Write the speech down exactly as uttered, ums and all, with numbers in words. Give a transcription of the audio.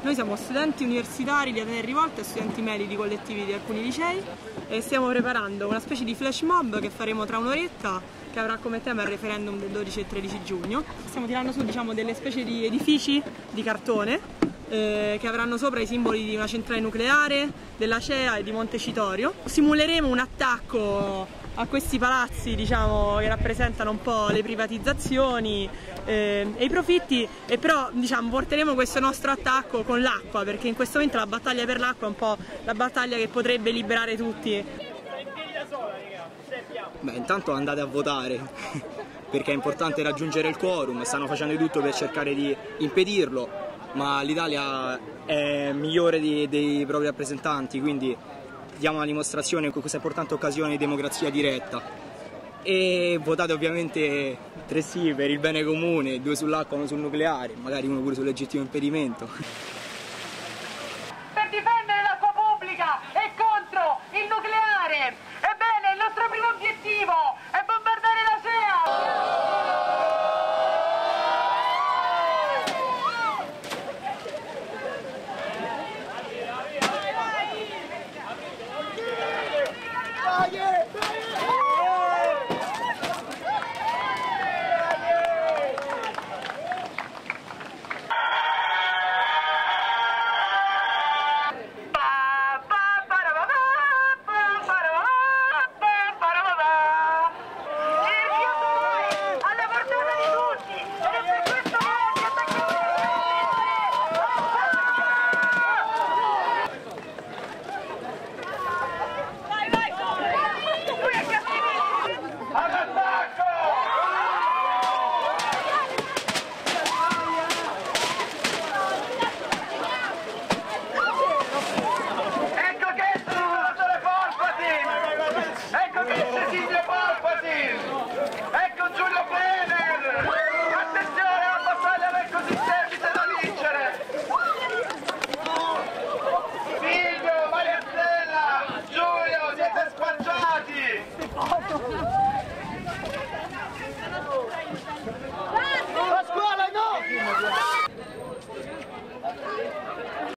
Noi siamo studenti universitari di Atenei Rivolta e studenti medici collettivi di alcuni licei e stiamo preparando una specie di flash mob che faremo tra un'oretta, che avrà come tema il referendum del dodici e tredici giugno. Stiamo tirando su, diciamo, delle specie di edifici di cartone eh, che avranno sopra i simboli di una centrale nucleare, della C E A e di Montecitorio. Simuleremo un attacco a questi palazzi, diciamo, che rappresentano un po' le privatizzazioni eh, e i profitti, e però, diciamo, porteremo questo nostro attacco con l'acqua, perché in questo momento la battaglia per l'acqua è un po' la battaglia che potrebbe liberare tutti. Beh, intanto andate a votare perché è importante raggiungere il quorum, stanno facendo di tutto per cercare di impedirlo, ma l'Italia è migliore di, dei propri rappresentanti, quindi diamo una dimostrazione con questa importante occasione di democrazia diretta. E votate ovviamente tre sì per il bene comune, due sull'acqua, uno sul nucleare, magari uno pure sul legittimo impedimento. Per difendere l'acqua pubblica e contro il nucleare. Ebbene, il nostro primo obiettivo è bombardare la C E A. Ecco che sono le forze! Ecco che si